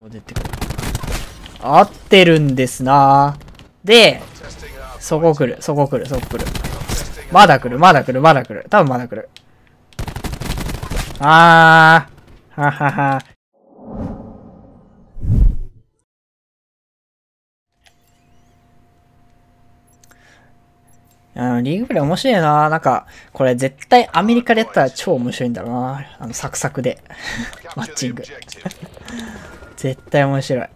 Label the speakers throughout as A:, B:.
A: 出てくる。合ってるんですな。で、そこ来る、そこ来る、そこ来る。まだ来る、まだ来る、まだ来る。多分まだ来る。ははは。リーグプレイ面白いな。なんか、これ絶対アメリカでやったら超面白いんだろうな。サクサクで。マッチング。絶対面白い。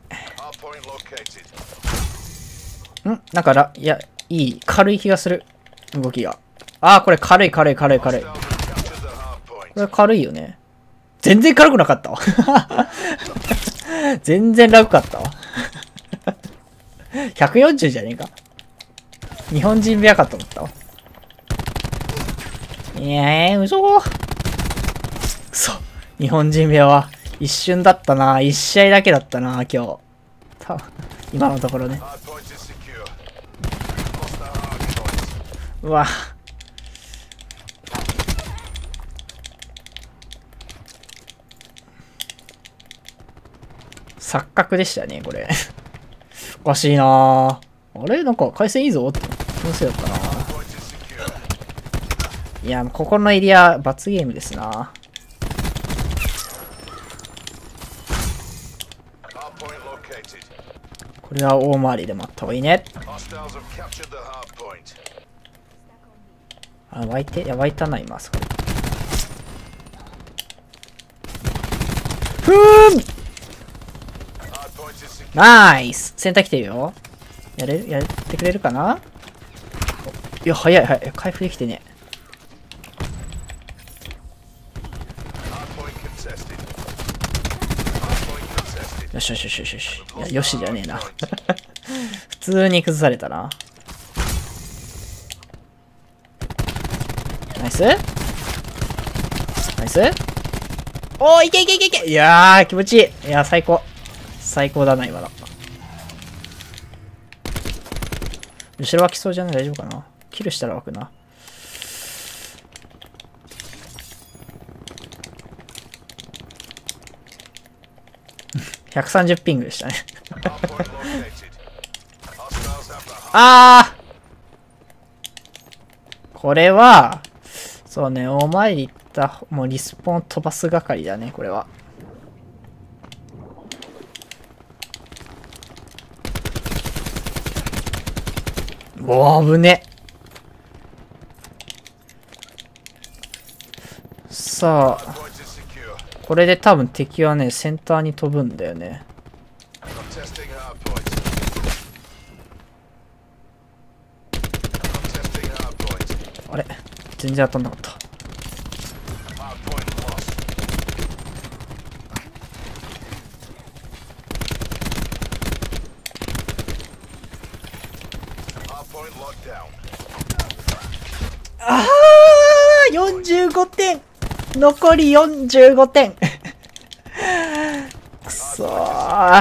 A: なんかいや、いい。軽い気がする。動きが。これ軽い軽い軽い軽い。これ軽いよね。全然軽くなかったわ。全然楽かったわ。140じゃねえか。日本人部屋かと思ったわ。嘘。くそ。日本人部屋は一瞬だったな。一試合だけだったな、今日。今のところね。うわ。錯覚でしたね、これ。おかしいなぁ。あれなんか回線いいぞって気のせいだったな。いや、ここのエリア、罰ゲームですな。これは大回りで待った方がいいね。湧いて、いや、湧いたな、今、そこ。ナイスセンター来てるよ。やってくれるかな。いや、早い早い。回復できてね。よしよしよしよしよし。いや、よしじゃねえな。普通に崩されたな。ナイスナイス。おー、いけいけいけいけ。いやー、気持ちいい。いや、最高。最高だな、今の。後ろ湧きそうじゃない？大丈夫かな？キルしたら湧くな。130ピングでしたね。これは、そうね、お前に言った、もうリスポン飛ばす係だね、これは。おー、危ね。さあ、これで多分敵はね、センターに飛ぶんだよね。あれ全然当たんなかった。45点残り45点くそー。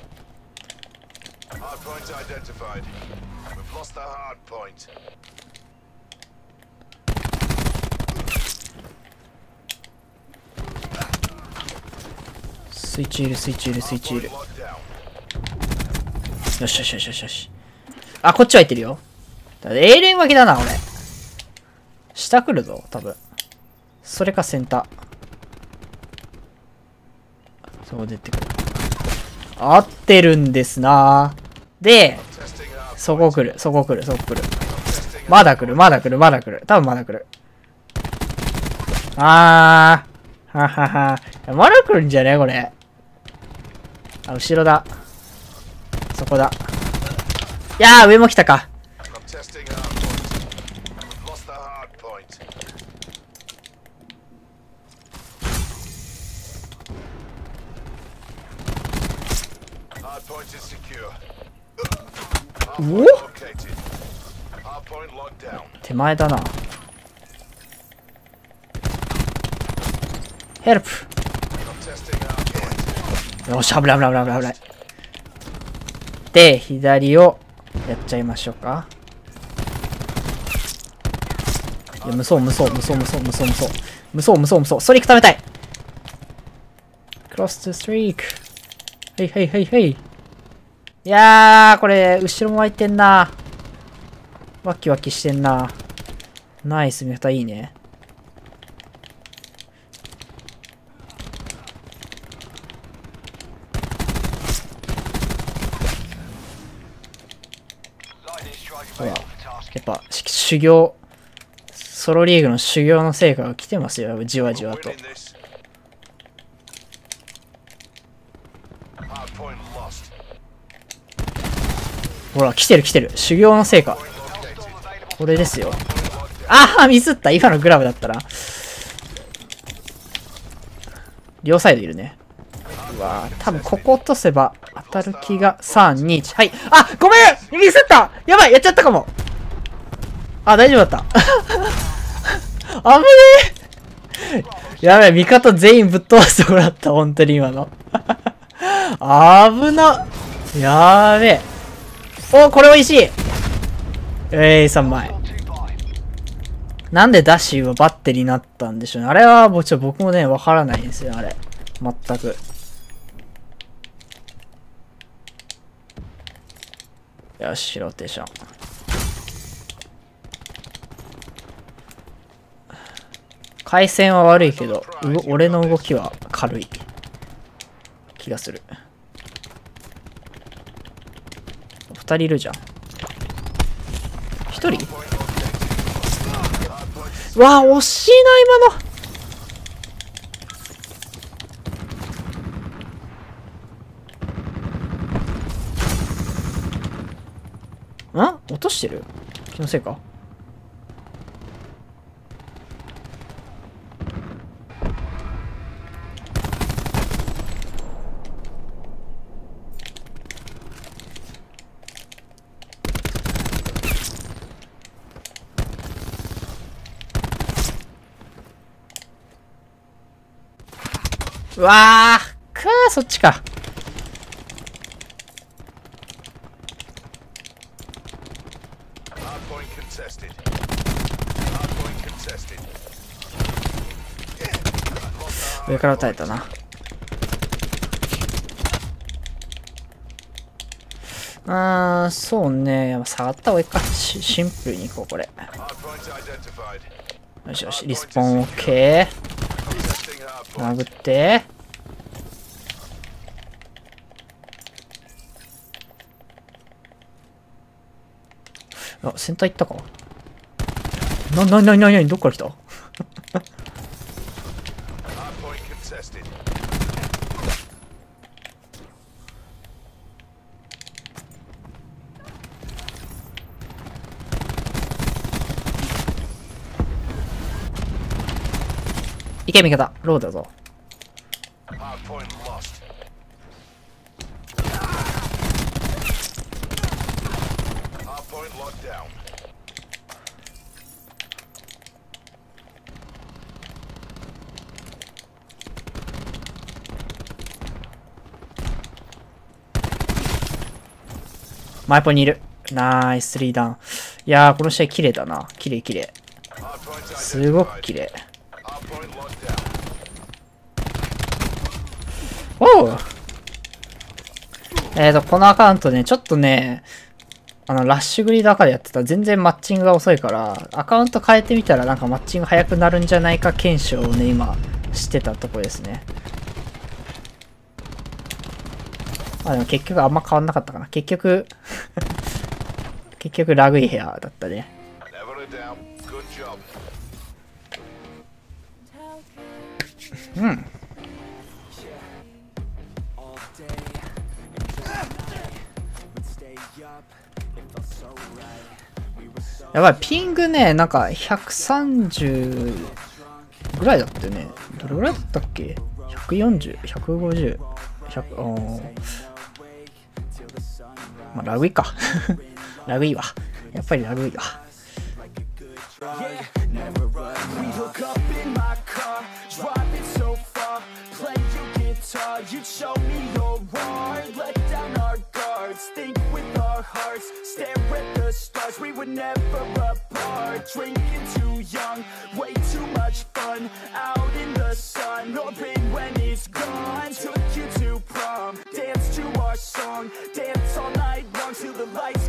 A: スイッチいるスイッチいるスイッチいる。よしよしよしよしよし。こっちは行ってるよ。永遠負けだな、俺。下来るぞ、多分。それかセンター。そう出てくる。合ってるんですな。で、そこ来る、そこ来る、そこ来る。まだ来る、まだ来る、まだ来る。多分まだ来る。ははは。まだ来るんじゃねこれ。後ろだ。そこだ。いやー、上も来たか。お？手前だな。ヘルプ。よし、危ない危ない危ない危ない危ない。で、左をやっちゃいましょうか。いや、無双無双無双無双無双無双無双無双無双。ストリーク貯めたい。クロストゥストリーク。 はいはいはいはい。いやー、これ、後ろも湧いてんな。ワキワキしてんな。ナイス、ミフタいいね。ほら、やっぱ、修行、ソロリーグの修行の成果が来てますよ、じわじわと。ほら、来てる来てる。修行の成果。これですよ。ああ、ミスった。今のグラブだったら。両サイドいるね。うわー、多分ここ落とせば当たる気が。3、2、1。はい。あ、ごめんミスった、やばい、やっちゃったかも。あ、大丈夫だった。危ねえ。やばい、味方全員ぶっ飛ばしてもらった。本当に今の。危な。やべえ。お、これ美味しい。3枚。なんでダッシュはバッテリーになったんでしょうね。あれは僕もね、わからないんですよ、あれ。全く。よし、ローテーション。回線は悪いけど、俺の動きは軽い気がする。2人いるじゃん。1人？うわー、惜しいな、今の。落としてる？気のせいか？うわー、そっちか。上から撃たれたな。そうね。やっぱ下がった方がいいか。シンプルにいこう、これ。よしよし、リスポン OK。殴って。あ、センター行ったか。どっから来た？いけ味方、ローだぞ。マイポにいる。ナイス、3ダウン。いやー、この試合綺麗だな。綺麗綺麗。すごく綺麗。おう。このアカウントね、ちょっとね、ラッシュグリード赤でやってたら全然マッチングが遅いから、アカウント変えてみたらなんかマッチング早くなるんじゃないか検証をね、今、してたとこですね。まあでも結局あんま変わんなかったかな。結局ラグい部屋だったね。うん。やばい、ピングね、なんか130ぐらいだったよね。どれぐらいだったっけ？ 140、150、100、まあ、ラグいか。ラグいわ。やっぱりラグいわ。We were never apart, drinking too young, way too much fun, out in the sun, hoping when it's gone, took you to prom, danced
B: our song. Dance all night long till the lights